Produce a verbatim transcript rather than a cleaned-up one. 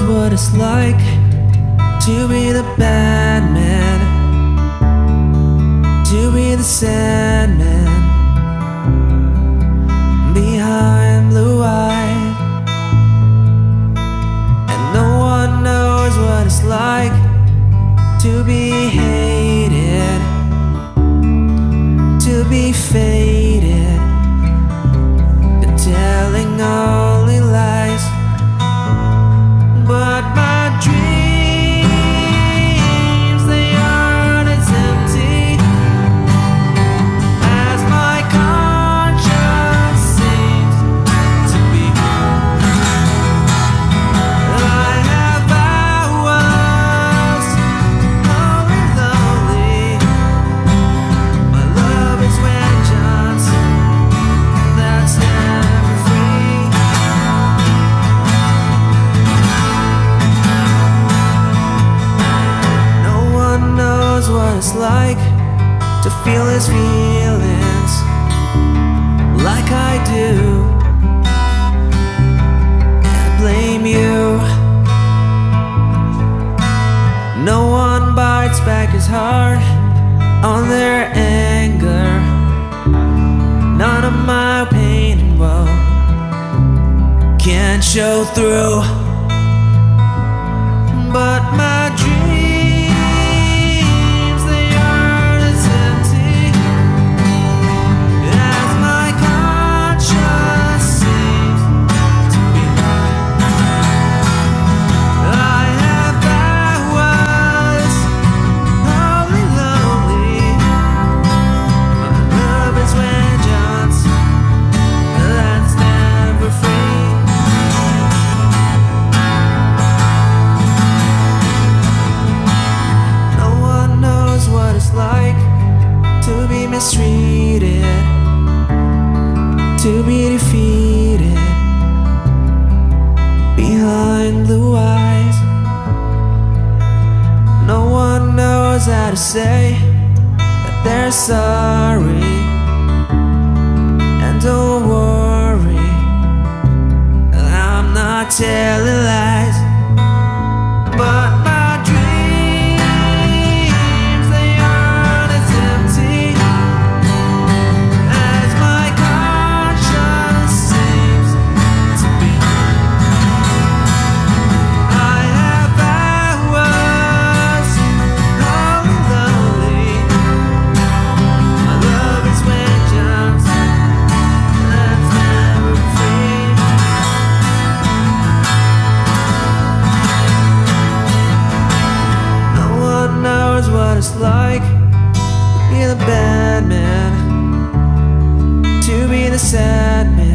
what it's like to be the bad man, to be the sad man behind blue eyes. And no one knows what it's like to be hated, to be faded, to telling only lies. But my dreams, they aren't as empty as my conscience seems to be. I have hours lonely, lonely. My love is vengeance that's never free. No one knows what it's like to feel his feelings like I do. And I blame you. No one bites back as hard on their anger. None of my pain and woe can show through. But my dreams, they aren't as empty as my conscience seems to be. I have hours lonely, lonely. My love is vengeance that's never free. No one knows what it's like to be mistreated, to be defeated behind blue eyes. No one knows how to say that they're sorry. And don't worry, I'm not telling lies. But my dreams, they aren't as empty as my conscience seems to be. I have hours lonely, lonely. My love is vengeance that's never free. No one knows what it's like to be the bad man, to be the sad man